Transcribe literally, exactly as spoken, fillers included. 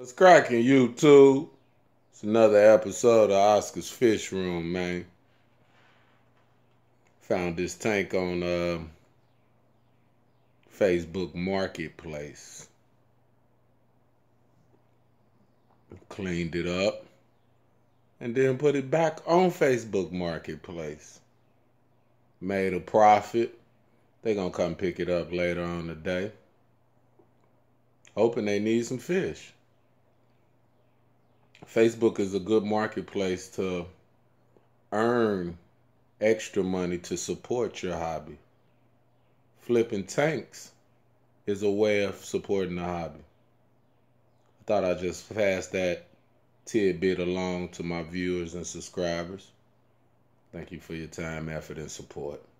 What's cracking, YouTube? It's another episode of Oscar's Fish Room, man. Found this tank on uh, Facebook Marketplace. Cleaned it up and then put it back on Facebook Marketplace. Made a profit. They're going to come pick it up later on today. Hoping they need some fish. Facebook is a good marketplace to earn extra money to support your hobby. Flipping tanks is a way of supporting the hobby. I thought I'd just pass that tidbit along to my viewers and subscribers. Thank you for your time, effort, and support.